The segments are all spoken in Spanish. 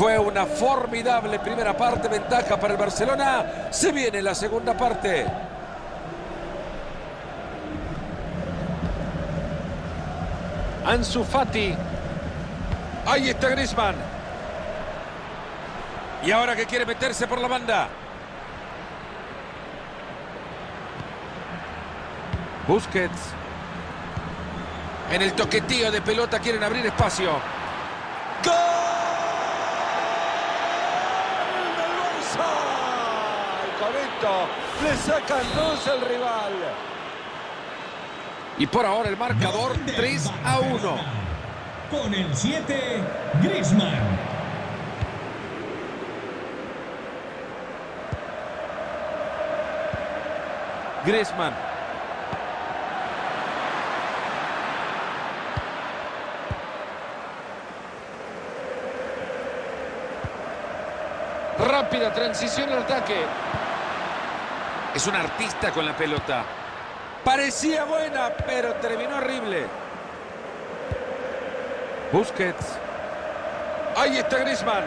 Fue una formidable primera parte, ventaja para el Barcelona. Se viene la segunda parte. Ansu Fati. Ahí está Griezmann. Y ahora que quiere meterse por la banda. Busquets. En el toquetío de pelota quieren abrir espacio. ¡Gol del Barça! Y con esto le sacan 2 al rival. Y por ahora el marcador 3-1. Con el 7, Griezmann. Griezmann. Rápida transición al ataque. Es un artista con la pelota. Parecía buena, pero terminó horrible. Busquets. Ahí está Griezmann.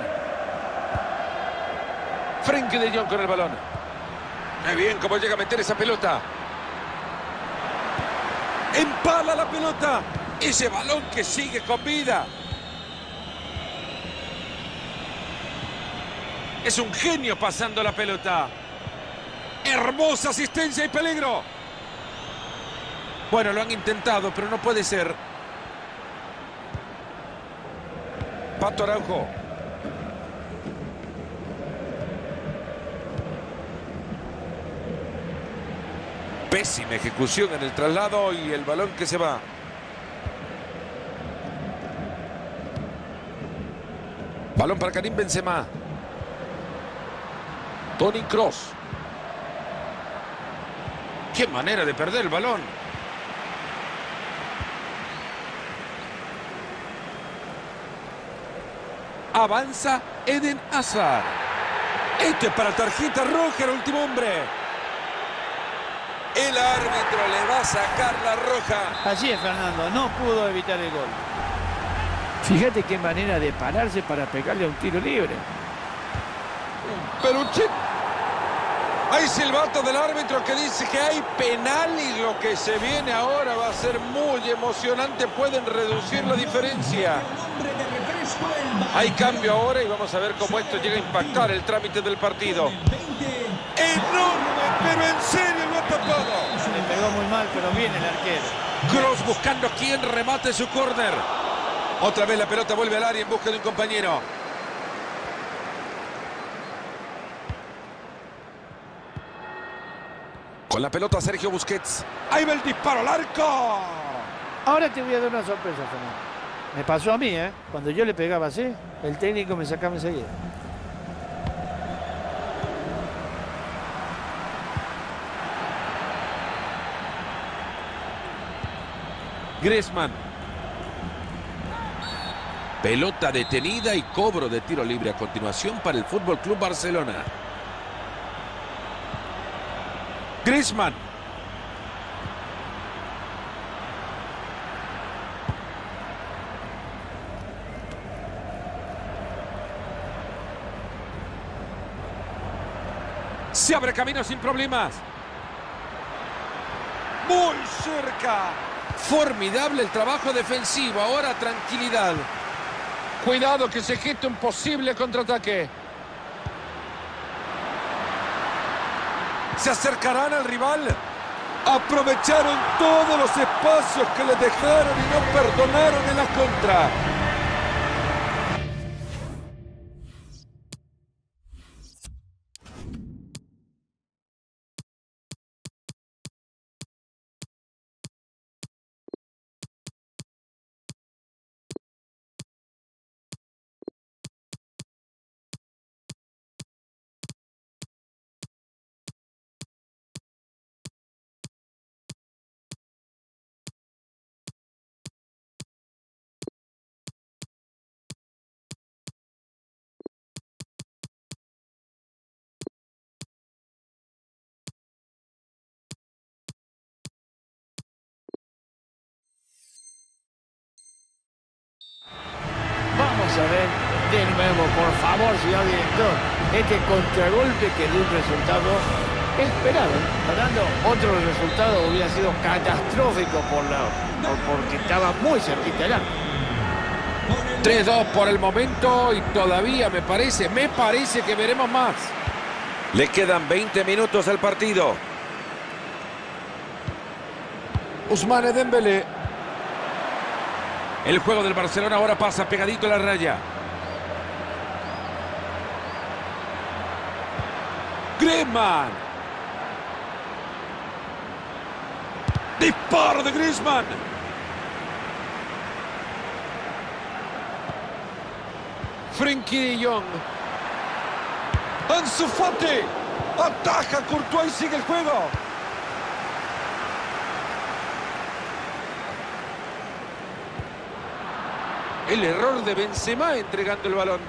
Frenkie de Jong con el balón. Muy bien cómo llega a meter esa pelota. Empala la pelota. Ese balón que sigue con vida. Es un genio pasando la pelota. Hermosa asistencia y peligro. Bueno, lo han intentado, pero no puede ser. Pato Araujo. Pésima ejecución en el traslado y el balón que se va. Balón para Karim Benzema. Toni Kroos. ¡Qué manera de perder el balón! Avanza Eden Hazard. Este es para tarjeta roja, el último hombre. El árbitro le va a sacar la roja. Así es, Fernando, no pudo evitar el gol. Fíjate qué manera de pararse para pegarle a un tiro libre. Pero hay silbato del árbitro que dice que hay penal y lo que se viene ahora va a ser muy emocionante. Pueden reducir la diferencia. Hay cambio ahora y vamos a ver cómo esto llega a impactar el trámite del partido. Enorme, pero en serio lo ha tapado. Le pegó muy mal, pero viene el arquero. Kroos buscando quien remate su córner. Otra vez la pelota vuelve al área en busca de un compañero. Con la pelota Sergio Busquets. Ahí va el disparo al arco. Ahora te voy a dar una sorpresa, Fernando. Me pasó a mí, ¿eh? Cuando yo le pegaba así, el técnico me sacaba enseguida. Griezmann. Pelota detenida y cobro de tiro libre a continuación para el Fútbol Club Barcelona. Griezmann. Se abre camino sin problemas. Muy cerca. Formidable el trabajo defensivo. Ahora tranquilidad. Cuidado que se geste un posible contraataque. Se acercarán al rival. Aprovecharon todos los espacios que les dejaron y no perdonaron en la contra. De nuevo, por favor, señor director. Este contragolpe que dio un resultado esperado. Ganando otro resultado hubiera sido catastrófico porque estaba muy cerquita del arco. 3-2 por el momento y todavía me parece que veremos más. Le quedan 20 minutos al partido. Ousmane Dembélé. El juego del Barcelona ahora pasa pegadito a la raya. Griezmann. Disparo de Griezmann. Frenkie de Jong. Ansu Fati. Ataja Courtois y sigue el juego. El error de Benzema entregando el balón.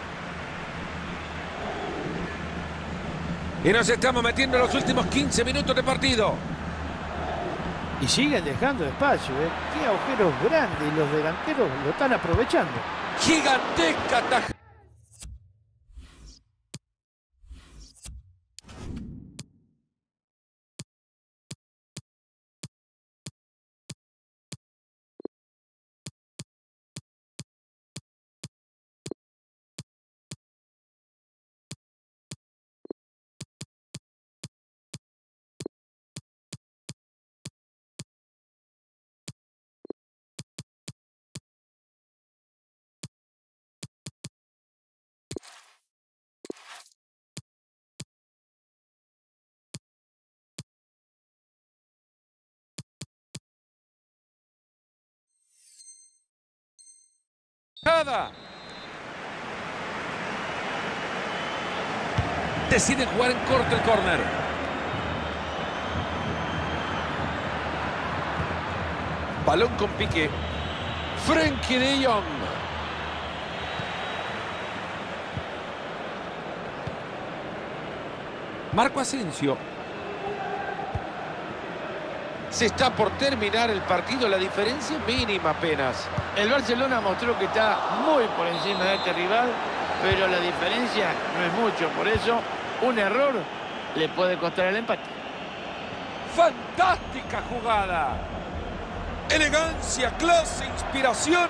Y nos estamos metiendo en los últimos 15 minutos de partido. Y siguen dejando espacio, ¿eh? Qué agujeros grandes y los delanteros lo están aprovechando. Gigantesca tajada. Deciden jugar en corto el córner. Balón con pique. Frenkie de Jong. Marco Asensio. Se está por terminar el partido, la diferencia mínima apenas. El Barcelona mostró que está muy por encima de este rival, pero la diferencia no es mucho. Por eso, un error le puede costar el empate. ¡Fantástica jugada! Elegancia, clase, inspiración.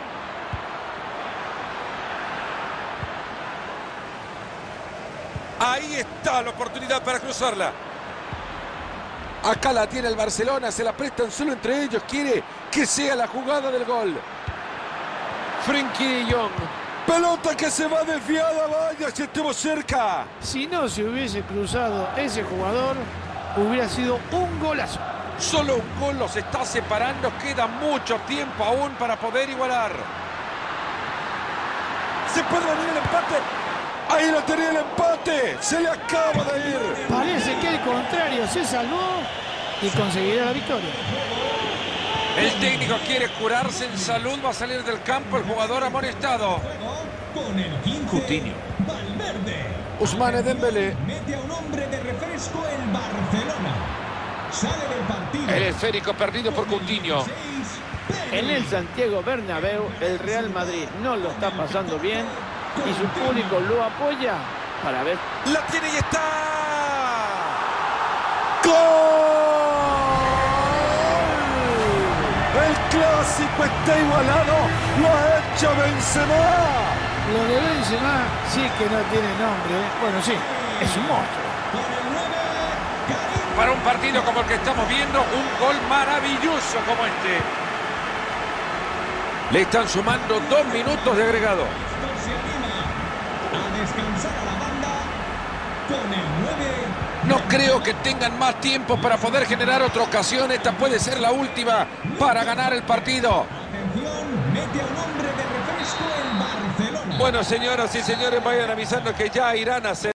Ahí está la oportunidad para cruzarla. Acá la tiene el Barcelona, se la prestan solo entre ellos. Quiere que sea la jugada del gol. Frenkie de Jong. Pelota que se va desviada, vaya, si estuvo cerca. Si no se hubiese cruzado ese jugador, hubiera sido un golazo. Solo un gol los está separando, queda mucho tiempo aún para poder igualar. Se puede venir el empate. Ahí lo tenía el empate. Se le acaba de ir. Parece que el contrario se salvó y conseguirá la victoria. El técnico quiere curarse en salud. Va a salir del campo el jugador amonestado. Coutinho. Ousmane Dembélé. Mete a un hombre de refresco el Barcelona. Sale del partido. El esférico perdido por Coutinho. En el Santiago Bernabéu, el Real Madrid no lo está pasando bien y su público lo apoya para ver. La tiene y está. ¡Gol! El clásico está igualado. Lo ha hecho Benzema. Lo de Benzema sí que no tiene nombre. Bueno, sí, es un monstruo. Para un partido como el que estamos viendo, un gol maravilloso como este. Le están sumando 2 minutos de agregado. A descansar a la banda con el 9. No creo que tengan más tiempo para poder generar otra ocasión. Esta puede ser la última para ganar el partido. Atención, mete a un hombre de refresco el Barcelona. Bueno, señoras y señores, vayan avisando que ya irán a hacer.